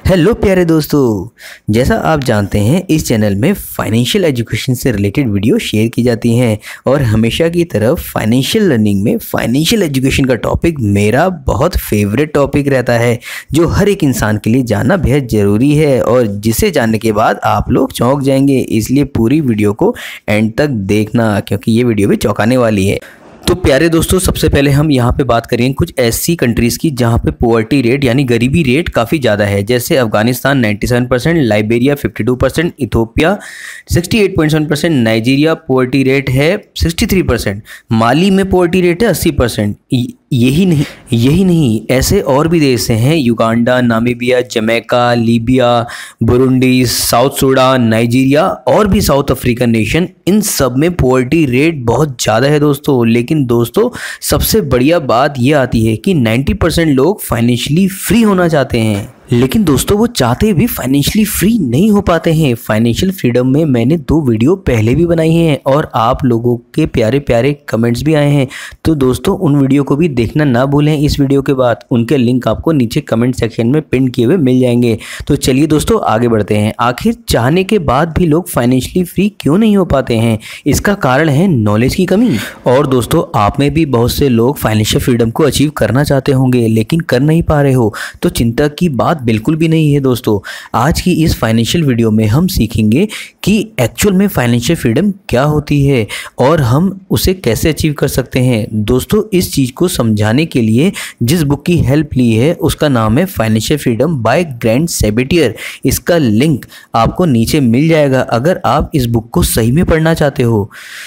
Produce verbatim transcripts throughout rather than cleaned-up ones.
Hello प्यारे दोस्तों, जैसा आप जानते हैं इस चैनल में फाइनेंशियल एजुकेशन से रिलेटेड वीडियो शेयर की जाती हैं और हमेशा की तरह फाइनेंशियल लर्निंग में फाइनेंशियल एजुकेशन का टॉपिक मेरा बहुत फेवरेट टॉपिक रहता है, जो हर एक इंसान के लिए जानना बेहद ज़रूरी है और जिसे जानने के बाद आप लोग चौंक जाएंगे। इसलिए पूरी वीडियो को एंड तक देखना, क्योंकि ये वीडियो भी चौंकाने वाली है। तो प्यारे दोस्तों, सबसे पहले हम यहाँ पे बात करेंगे कुछ ऐसी कंट्रीज़ की जहाँ पे पोवर्टी रेट यानी गरीबी रेट काफ़ी ज़्यादा है, जैसे अफगानिस्तान सत्तानवे परसेंट, लाइबेरिया बावन परसेंट, इथोपिया अड़सठ पॉइंट सात परसेंट, नाइजीरिया पोवर्टी रेट है तिरसठ परसेंट, माली में पोवर्टी रेट है अस्सी परसेंट। यही नहीं यही नहीं ऐसे और भी देश हैं, Uganda, Namibia, Jamaica, Libya, Burundi, South Sudan, Nigeria और भी साउथ अफ्रीकन नेशन, इन सब में पोवर्टी रेट बहुत ज़्यादा है दोस्तों। लेकिन दोस्तों, सबसे बढ़िया बात यह आती है कि नब्बे परसेंट लोग फाइनेंशियली फ्री होना चाहते हैं, लेकिन दोस्तों वो चाहते भी फाइनेंशियली फ्री नहीं हो पाते हैं। फाइनेंशियल फ्रीडम में मैंने दो वीडियो पहले भी बनाई हैं और आप लोगों के प्यारे प्यारे कमेंट्स भी आए हैं, तो दोस्तों उन वीडियो को भी देखना ना भूलें। इस वीडियो के बाद उनके लिंक आपको नीचे कमेंट सेक्शन में पिन किए हुए मिल जाएंगे। तो चलिए दोस्तों आगे बढ़ते हैं। आखिर चाहने के बाद भी लोग फाइनेंशियली फ्री क्यों नहीं हो पाते हैं? इसका कारण है नॉलेज की कमी। और दोस्तों, आप में भी बहुत से लोग फाइनेंशियल फ्रीडम को अचीव करना चाहते होंगे लेकिन कर नहीं पा रहे हो, तो चिंता की बात बिल्कुल भी नहीं है दोस्तों। आज की इस फाइनेंशियल वीडियो में हम सीखेंगे कि एक्चुअल में फाइनेंशियल फ्रीडम क्या होती है और हम उसे कैसे अचीव कर सकते हैं। दोस्तों, इस चीज़ को समझाने के लिए जिस बुक की हेल्प ली है उसका नाम है financial freedom by Grant Sabatier. इसका लिंक आपको नीचे मिल जाएगा अगर आप इस बुक को सही में पढ़ना चाहते हो।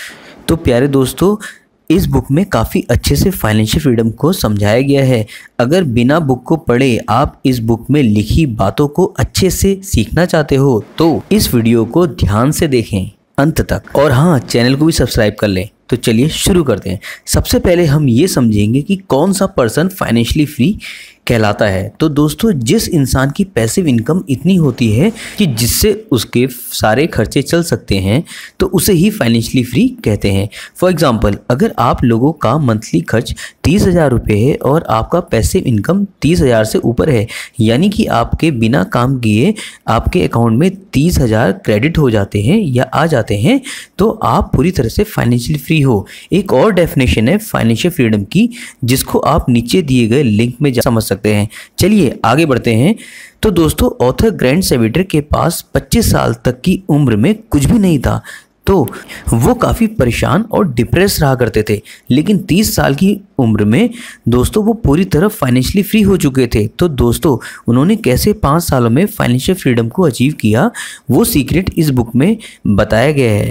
तो प्यारे दोस्तों, इस बुक में काफ़ी अच्छे से फाइनेंशियल फ्रीडम को समझाया गया है। अगर बिना बुक को पढ़े आप इस बुक में लिखी बातों को अच्छे से सीखना चाहते हो तो इस वीडियो को ध्यान से देखें अंत तक, और हाँ, चैनल को भी सब्सक्राइब कर लें। तो चलिए शुरू करते हैं। सबसे पहले हम ये समझेंगे कि कौन सा पर्सन फाइनेंशियली फ्री कहलाता है। तो दोस्तों, जिस इंसान की पैसिव इनकम इतनी होती है कि जिससे उसके सारे खर्चे चल सकते हैं, तो उसे ही फाइनेंशियली फ्री कहते हैं। फॉर एग्जांपल, अगर आप लोगों का मंथली खर्च तीस हज़ार रुपये है और आपका पैसिव इनकम तीस हज़ार से ऊपर है, यानी कि आपके बिना काम किए आपके अकाउंट में तीस हज़ार क्रेडिट हो जाते हैं या आ जाते हैं, तो आप पूरी तरह से फाइनेंशियली फ्री हो। एक और डेफिनेशन है फाइनेंशियल फ्रीडम की, जिसको आप नीचे दिए गए लिंक में जा समझ सकते हैं। चलिए आगे बढ़ते हैं। तो दोस्तों, ऑथर ग्रैंड सेबेटियर के पास पच्चीस साल तक की उम्र में कुछ भी नहीं था, तो वो काफ़ी परेशान और डिप्रेस रहा करते थे। लेकिन तीस साल की उम्र में दोस्तों वो पूरी तरह फाइनेंशियली फ्री हो चुके थे। तो दोस्तों, उन्होंने कैसे पाँच सालों में फाइनेंशियल फ्रीडम को अचीव किया, वो सीक्रेट इस बुक में बताया गया है,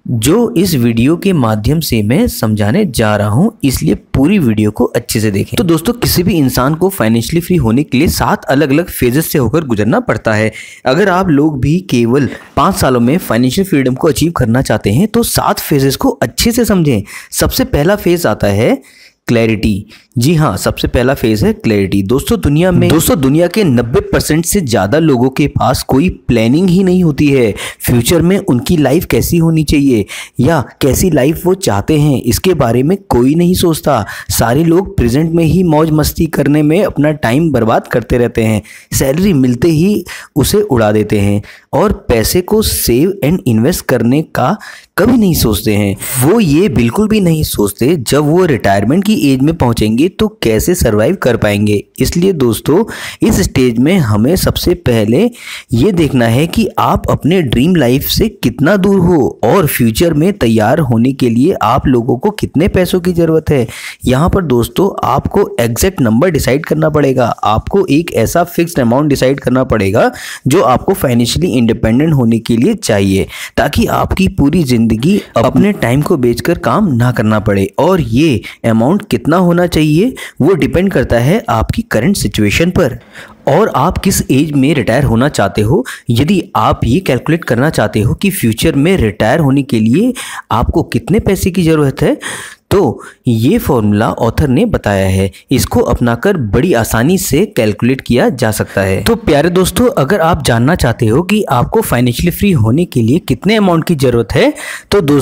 जो इस वीडियो के माध्यम से मैं समझाने जा रहा हूं। इसलिए पूरी वीडियो को अच्छे से देखें। तो दोस्तों, किसी भी इंसान को फाइनेंशियली फ्री होने के लिए सात अलग अलग फेजेस से होकर गुजरना पड़ता है। अगर आप लोग भी केवल पाँच सालों में फाइनेंशियल फ्रीडम को अचीव करना चाहते हैं तो सात फेजेस को अच्छे से समझें। सबसे पहला फेज आता है क्लैरिटी। जी हाँ, सबसे पहला फेज है क्लैरिटी। दोस्तों, दुनिया में दोस्तों दुनिया के नब्बे परसेंट से ज़्यादा लोगों के पास कोई प्लानिंग ही नहीं होती है। फ्यूचर में उनकी लाइफ कैसी होनी चाहिए या कैसी लाइफ वो चाहते हैं, इसके बारे में कोई नहीं सोचता। सारे लोग प्रेजेंट में ही मौज मस्ती करने में अपना टाइम बर्बाद करते रहते हैं। सैलरी मिलते ही उसे उड़ा देते हैं और पैसे को सेव एंड इन्वेस्ट करने का कभी नहीं सोचते हैं। वो ये बिल्कुल भी नहीं सोचते जब वो रिटायरमेंट की एज में पहुंचेंगे तो कैसे सरवाइव कर पाएंगे। इसलिए दोस्तों, इस स्टेज में हमें सबसे पहले ये देखना है कि आप अपने ड्रीम लाइफ से कितना दूर हो और फ्यूचर में तैयार होने के लिए आप लोगों को कितने पैसों की ज़रूरत है। यहाँ पर दोस्तों आपको एग्जैक्ट नंबर डिसाइड करना पड़ेगा। आपको एक ऐसा फिक्स्ड अमाउंट डिसाइड करना पड़ेगा जो आपको फाइनेंशियली इंडिपेंडेंट होने के लिए चाहिए, ताकि आपकी पूरी ज़िंदगी अपने टाइम को बेचकर काम ना करना पड़े। और ये अमाउंट कितना होना चाहिए वो डिपेंड करता है आपकी करंट सिचुएशन पर और आप किस एज में रिटायर होना चाहते हो। यदि आप ये कैलकुलेट करना चाहते हो कि फ्यूचर में रिटायर होने के लिए आपको कितने पैसे की ज़रूरत है, तो ये फॉर्मूला ऑथर ने बताया है। इसको अपनाकर बड़ी आसानी से कैलकुलेट किया जा सकता है। तो प्यारे दोस्तों, अगर आप जानना चाहते हो कि आपको फाइनेंशियली फ्री होने के लिए कितने अमाउंट की ज़रूरत है, तो दोस्तों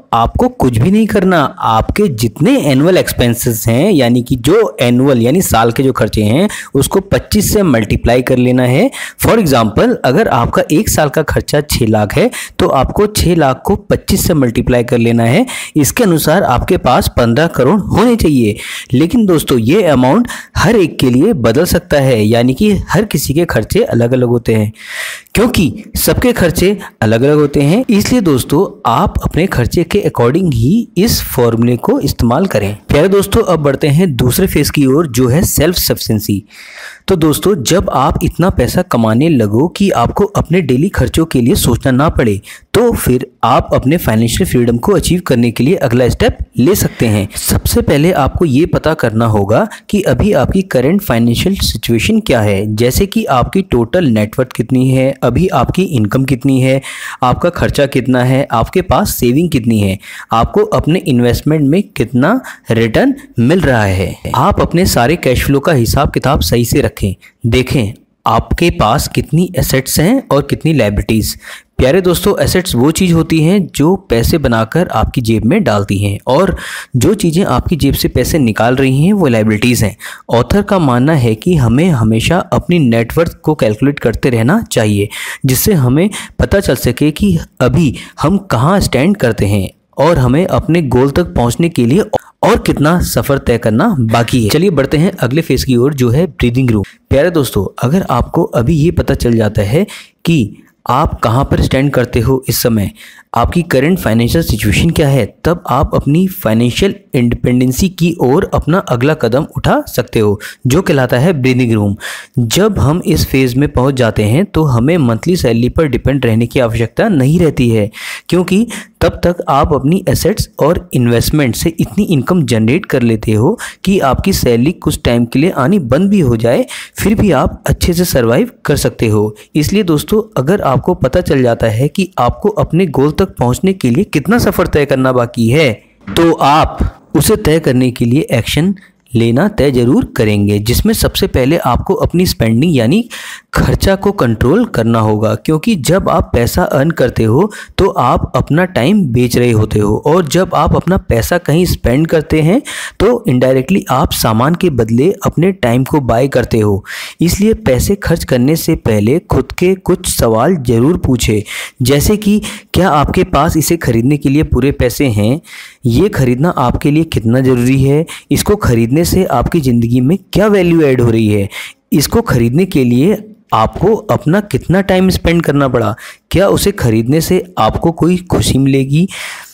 आपको कुछ भी नहीं करना। आपके जितने एनुअल एक्सपेंसेस हैं, यानी कि जो एनुअल यानी साल के जो खर्चे हैं, उसको पच्चीस से मल्टीप्लाई कर लेना है। फॉर एग्जांपल, अगर आपका एक साल का खर्चा छः लाख है तो आपको छः लाख को पच्चीस से मल्टीप्लाई कर लेना है। इसके अनुसार आपके पास पंद्रह करोड़ होने चाहिए। लेकिन दोस्तों, ये अमाउंट हर एक के लिए बदल सकता है, यानी कि हर किसी के खर्चे अलग अलग होते हैं, क्योंकि सबके खर्चे अलग अलग होते हैं। इसलिए दोस्तों, आप अपने खर्चे के अकॉर्डिंग ही इस फॉर्मूले को इस्तेमाल करें। प्यारे दोस्तों, अब बढ़ते हैं दूसरे फेज की ओर, जो है सेल्फ सफिशिएंसी। तो दोस्तों, जब आप इतना पैसा कमाने लगो कि आपको अपने डेली खर्चों के लिए सोचना ना पड़े, तो फिर आप अपने फाइनेंशियल फ्रीडम को अचीव करने के लिए अगला स्टेप ले सकते हैं। सबसे पहले आपको ये पता करना होगा कि अभी आपकी करंट फाइनेंशियल सिचुएशन क्या है, जैसे कि आपकी टोटल नेटवर्थ कितनी है, अभी आपकी इनकम कितनी है, आपका खर्चा कितना है, आपके पास सेविंग कितनी है, आपको अपने इन्वेस्टमेंट में कितना रिटर्न मिल रहा है। आप अपने सारे कैश फ्लो का हिसाब किताब सही से रखें। देखें आपके पास कितनी एसेट्स हैं और कितनी लायबिलिटीज़। प्यारे दोस्तों, एसेट्स वो चीज़ होती हैं जो पैसे बनाकर आपकी जेब में डालती हैं, और जो चीज़ें आपकी जेब से पैसे निकाल रही हैं वो लायबिलिटीज़ हैं। ऑथर का मानना है कि हमें हमेशा अपनी नेटवर्थ को कैलकुलेट करते रहना चाहिए, जिससे हमें पता चल सके कि अभी हम कहाँ स्टैंड करते हैं और हमें अपने गोल तक पहुँचने के लिए और कितना सफ़र तय करना बाकी है। चलिए बढ़ते हैं अगले फेज की ओर, जो है ब्रीदिंग रूम। प्यारे दोस्तों, अगर आपको अभी ये पता चल जाता है कि आप कहाँ पर स्टैंड करते हो इस समय, आपकी करंट फाइनेंशियल सिचुएशन क्या है, तब आप अपनी फाइनेंशियल इंडिपेंडेंसी की ओर अपना अगला कदम उठा सकते हो, जो कहलाता है ब्रीदिंग रूम। जब हम इस फेज़ में पहुंच जाते हैं तो हमें मंथली सैलरी पर डिपेंड रहने की आवश्यकता नहीं रहती है, क्योंकि तब तक आप अपनी एसेट्स और इन्वेस्टमेंट से इतनी इनकम जनरेट कर लेते हो कि आपकी सैलरी कुछ टाइम के लिए आनी बंद भी हो जाए, फिर भी आप अच्छे से सर्वाइव कर सकते हो। इसलिए दोस्तों, अगर आपको पता चल जाता है कि आपको अपने गोल तक पहुंचने के लिए कितना सफ़र तय करना बाकी है, तो आप उसे तय करने के लिए एक्शन लेना तय जरूर करेंगे, जिसमें सबसे पहले आपको अपनी स्पेंडिंग यानी खर्चा को कंट्रोल करना होगा, क्योंकि जब आप पैसा अर्न करते हो तो आप अपना टाइम बेच रहे होते हो, और जब आप अपना पैसा कहीं स्पेंड करते हैं तो इनडायरेक्टली आप सामान के बदले अपने टाइम को बाय करते हो। इसलिए पैसे खर्च करने से पहले खुद के कुछ सवाल ज़रूर पूछें, जैसे कि क्या आपके पास इसे खरीदने के लिए पूरे पैसे हैं, ये खरीदना आपके लिए कितना ज़रूरी है, इसको खरीदने से आपकी ज़िंदगी में क्या वैल्यू ऐड हो रही है, इसको खरीदने के लिए आपको अपना कितना टाइम स्पेंड करना पड़ा, क्या उसे खरीदने से आपको कोई खुशी मिलेगी।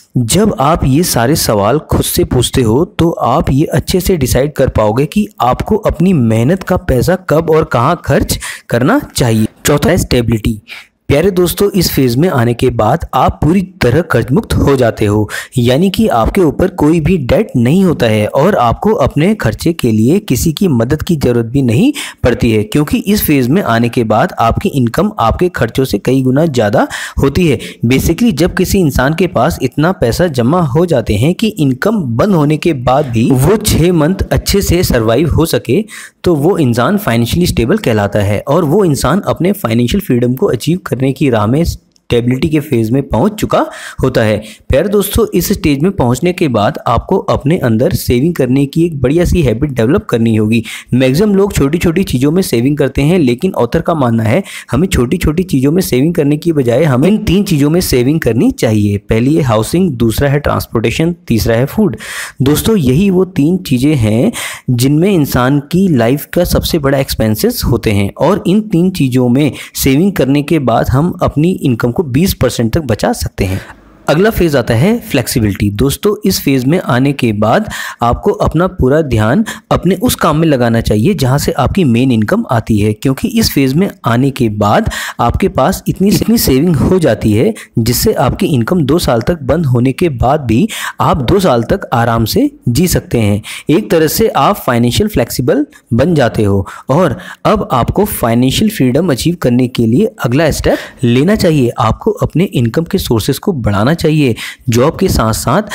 जब आप ये सारे सवाल खुद से पूछते हो तो आप ये अच्छे से डिसाइड कर पाओगे कि आपको अपनी मेहनत का पैसा कब और कहाँ खर्च करना चाहिए। चौथा है स्टेबिलिटी। प्यारे दोस्तों, इस फेज में आने के बाद आप पूरी तरह कर्ज मुक्त हो जाते हो, यानी कि आपके ऊपर कोई भी डेट नहीं होता है और आपको अपने खर्चे के लिए किसी की मदद की ज़रूरत भी नहीं पड़ती है, क्योंकि इस फेज में आने के बाद आपकी इनकम आपके खर्चों से कई गुना ज़्यादा होती है। बेसिकली जब किसी इंसान के पास इतना पैसा जमा हो जाते हैं कि इनकम बंद होने के बाद भी वो छः मंथ अच्छे से सर्वाइव हो सके, तो वो इंसान फाइनेंशियली स्टेबल कहलाता है, और वो इंसान अपने फाइनेंशियल फ्रीडम को अचीव करने की राह में स्टेबिलिटी के फेज में पहुंच चुका होता है। प्यारे दोस्तों, इस स्टेज में पहुंचने के बाद आपको अपने अंदर सेविंग करने की एक बढ़िया सी हैबिट डेवलप करनी होगी। मैक्सिमम लोग छोटी छोटी चीज़ों में सेविंग करते हैं, लेकिन ऑथर का मानना है हमें छोटी छोटी चीज़ों में सेविंग करने की बजाय हमें इन तीन चीज़ों में सेविंग करनी चाहिए। पहली है हाउसिंग, दूसरा है ट्रांसपोर्टेशन, तीसरा है फूड। दोस्तों, यही वो तीन चीज़ें हैं जिनमें इंसान की लाइफ का सबसे बड़ा एक्सपेंसेस होते हैं, और इन तीन चीज़ों में सेविंग करने के बाद हम अपनी इनकम को बीस परसेंट तक बचा सकते हैं। अगला फेज आता है फ्लेक्सिबिलिटी। दोस्तों, इस फेज में आने के बाद आपको अपना पूरा ध्यान अपने उस काम में लगाना चाहिए जहां से आपकी मेन इनकम आती है, क्योंकि इस फेज में आने के बाद आपके पास इतनी इतनी सेविंग हो जाती है जिससे आपकी इनकम दो साल तक बंद होने के बाद भी आप दो साल तक आराम से जी सकते हैं। एक तरह से आप फाइनेंशियल फ्लेक्सिबल बन जाते हो, और अब आपको फाइनेंशियल फ्रीडम अचीव करने के लिए अगला स्टेप लेना चाहिए। आपको अपने इनकम के सोर्सेज को बढ़ाना चाहिए। जॉब के साथ साथ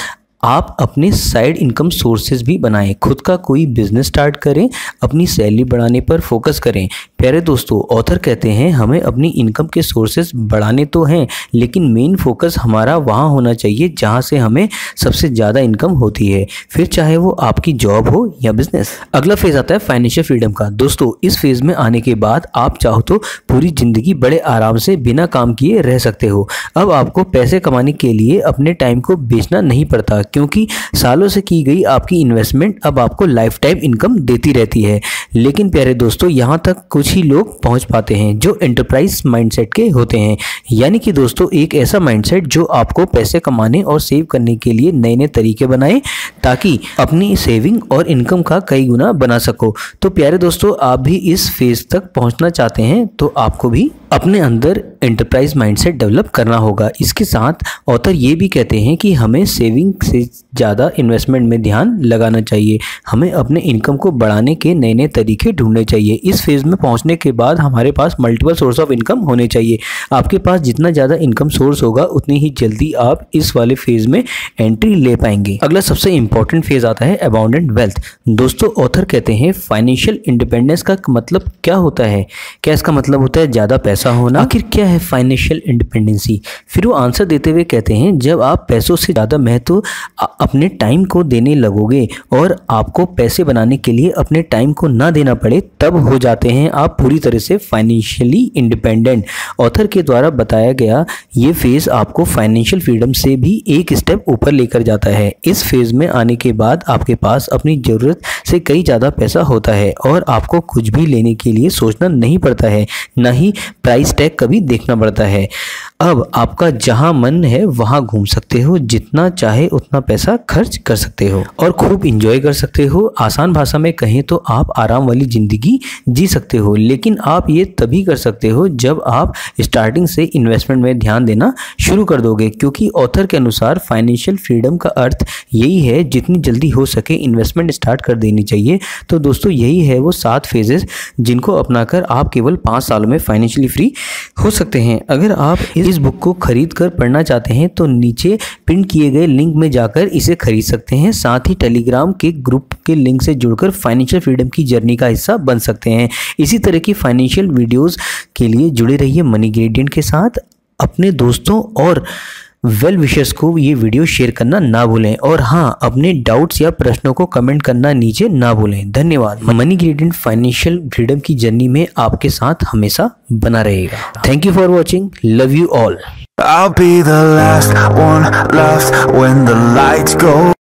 आप अपने साइड इनकम सोर्सेज भी बनाएं, खुद का कोई बिजनेस स्टार्ट करें, अपनी सैलरी बढ़ाने पर फोकस करें। प्यारे दोस्तों, ऑथर कहते हैं हमें अपनी इनकम के सोर्सेज बढ़ाने तो हैं, लेकिन मेन फोकस हमारा वहाँ होना चाहिए जहाँ से हमें सबसे ज़्यादा इनकम होती है, फिर चाहे वो आपकी जॉब हो या बिजनेस। अगला फेज आता है फाइनेंशियल फ्रीडम का। दोस्तों, इस फेज में आने के बाद आप चाहो तो पूरी ज़िंदगी बड़े आराम से बिना काम किए रह सकते हो। अब आपको पैसे कमाने के लिए अपने टाइम को बेचना नहीं पड़ता, क्योंकि सालों से की गई आपकी इन्वेस्टमेंट अब आपको लाइफ टाइम इनकम देती रहती है। लेकिन प्यारे दोस्तों, यहाँ तक कुछ ही लोग पहुँच पाते हैं जो एंटरप्राइज माइंडसेट के होते हैं। यानी कि दोस्तों, एक ऐसा माइंडसेट जो आपको पैसे कमाने और सेव करने के लिए नए नए तरीके बनाए, ताकि अपनी सेविंग और इनकम का कई गुना बना सको। तो प्यारे दोस्तों, आप भी इस फेज तक पहुंचना चाहते हैं तो आपको भी अपने अंदर एंटरप्राइज माइंडसेट डेवलप करना होगा। इसके साथ ऑथर ये भी कहते हैं कि हमें सेविंग से ज़्यादा इन्वेस्टमेंट में ध्यान लगाना चाहिए। हमें अपने इनकम को बढ़ाने के नए नए तरीके ढूंढने चाहिए। इस फेज़ में पहुंचने के बाद हमारे पास मल्टीपल सोर्स ऑफ इनकम होने चाहिए। आपके पास जितना ज़्यादा इनकम सोर्स होगा, उतनी ही जल्दी आप इस वाले फेज़ में एंट्री ले पाएंगे। अगला सबसे इंपॉर्टेंट फेज़ आता है अबाउंडेंट वेल्थ। दोस्तों, ऑथर कहते हैं फाइनेंशियल इंडिपेंडेंस का मतलब क्या होता है? क्या इसका मतलब होता है ज़्यादा पैसा होना? आखिर क्या है फाइनेंशियल इंडिपेंडेंसी? फिर वो आंसर देते हुए कहते हैं जब आप पैसों से ज़्यादा महत्व अपने टाइम को देने लगोगे और आपको पैसे बनाने के लिए अपने टाइम को ना देना पड़े, तब हो जाते हैं आप पूरी तरह से फाइनेंशियली इंडिपेंडेंट। ऑथर के द्वारा बताया गया ये फेज़ आपको फाइनेंशियल फ्रीडम से भी एक स्टेप ऊपर लेकर जाता है। इस फेज़ में आने के बाद आपके पास अपनी ज़रूरत से कई ज़्यादा पैसा होता है और आपको कुछ भी लेने के लिए सोचना नहीं पड़ता है, ना ही प्राइस टैग कभी देखना पड़ता है। अब आपका जहां मन है वहां घूम सकते हो, जितना चाहे उतना पैसा खर्च कर सकते हो और खूब इंजॉय कर सकते हो। आसान भाषा में कहें तो आप आराम वाली ज़िंदगी जी सकते हो। लेकिन आप ये तभी कर सकते हो जब आप स्टार्टिंग से इन्वेस्टमेंट में ध्यान देना शुरू कर दोगे, क्योंकि ऑथर के अनुसार फाइनेंशियल फ्रीडम का अर्थ यही है जितनी जल्दी हो सके इन्वेस्टमेंट स्टार्ट कर देनी चाहिए। तो दोस्तों, यही है वो सात फेजेस जिनको अपनाकर आप केवल पाँच सालों में फाइनेंशियली फ्री हो सकते हैं। अगर आप इस बुक को खरीद कर पढ़ना चाहते हैं तो नीचे पिन किए गए लिंक में जाकर इसे खरीद सकते हैं। साथ ही टेलीग्राम के ग्रुप के लिंक से जुड़कर फाइनेंशियल फ्रीडम की जर्नी का हिस्सा बन सकते हैं। इसी तरह की फाइनेंशियल वीडियोस के लिए जुड़े रहिए मनी ग्रेडियंट के साथ। अपने दोस्तों और वेल विशर्स को ये वीडियो शेयर करना ना भूलें और हाँ, अपने डाउट्स या प्रश्नों को कमेंट करना नीचे ना भूलें। धन्यवाद। मनी ग्रेडियंट फाइनेंशियल फ्रीडम की जर्नी में आपके साथ हमेशा बना रहेगा। Thank you for watching. Love you all. I'll be the last one left when the lights go